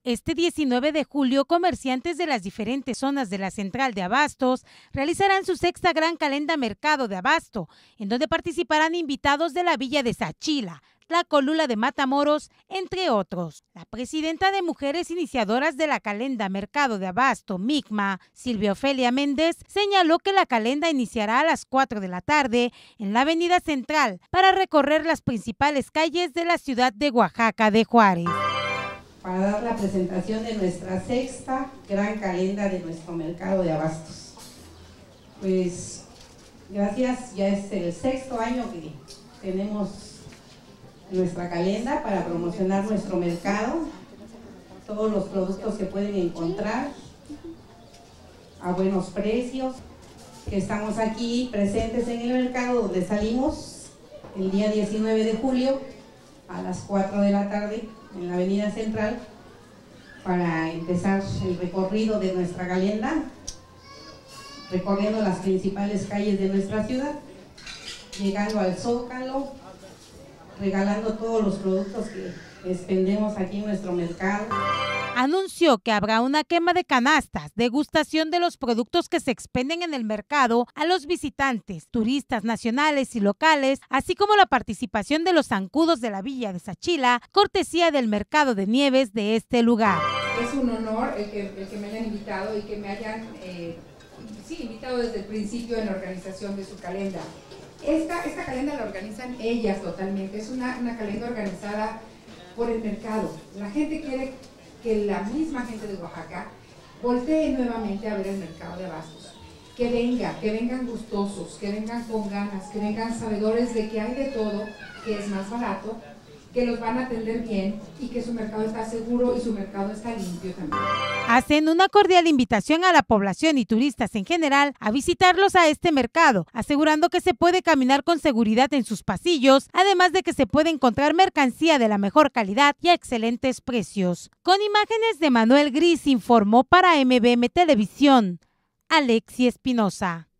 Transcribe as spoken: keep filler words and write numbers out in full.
Este diecinueve de julio, comerciantes de las diferentes zonas de la Central de Abastos realizarán su sexta Gran Calenda Mercado de Abasto, en donde participarán invitados de la Villa de Sachila, Tlacolula de Matamoros, entre otros. La presidenta de Mujeres Iniciadoras de la Calenda Mercado de Abasto, MICMA, Silvia Ofelia Méndez, señaló que la calenda iniciará a las cuatro de la tarde en la Avenida Central para recorrer las principales calles de la ciudad de Oaxaca de Juárez. Para dar la presentación de nuestra sexta Gran Calenda de nuestro mercado de abastos. Pues gracias, ya es el sexto año que tenemos nuestra calenda para promocionar nuestro mercado, todos los productos que pueden encontrar a buenos precios, que estamos aquí presentes en el mercado donde salimos el día diecinueve de julio a las cuatro de la tarde en la Avenida Central para empezar el recorrido de nuestra calenda, recorriendo las principales calles de nuestra ciudad, llegando al Zócalo, regalando todos los productos que expendemos aquí en nuestro mercado. Anunció que habrá una quema de canastas, degustación de los productos que se expenden en el mercado a los visitantes, turistas nacionales y locales, así como la participación de los zancudos de la Villa de Sachila, cortesía del Mercado de Nieves de este lugar. Es un honor el que, el que me hayan invitado y que me hayan eh, sí, invitado desde el principio en la organización de su calenda. Esta, esta calenda la organizan ellas totalmente, es una, una calenda organizada por el mercado. La gente quiere que la misma gente de Oaxaca voltee nuevamente a ver el mercado de abastos, que venga, que vengan gustosos, que vengan con ganas, que vengan sabedores de que hay de todo, que es más barato, que los van a atender bien y que su mercado está seguro y su mercado está limpio también. Hacen una cordial invitación a la población y turistas en general a visitarlos a este mercado, asegurando que se puede caminar con seguridad en sus pasillos, además de que se puede encontrar mercancía de la mejor calidad y a excelentes precios. Con imágenes de Manuel Gris, informó para M B M Televisión, Alexi Espinosa.